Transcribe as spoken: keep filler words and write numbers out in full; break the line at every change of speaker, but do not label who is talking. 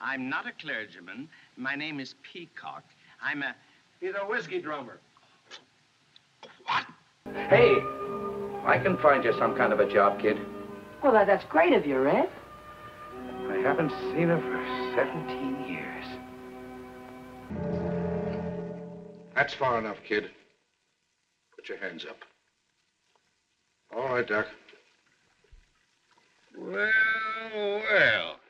I'm not a clergyman. My name is Peacock. I'm a...
He's a whiskey drummer.
What?
Hey, I can find you some kind of a job, kid.
Well, that, that's great of you, Red.
I haven't seen her for seventeen years.
That's far enough, kid. Put your hands up. All right, Doc.
Well, well.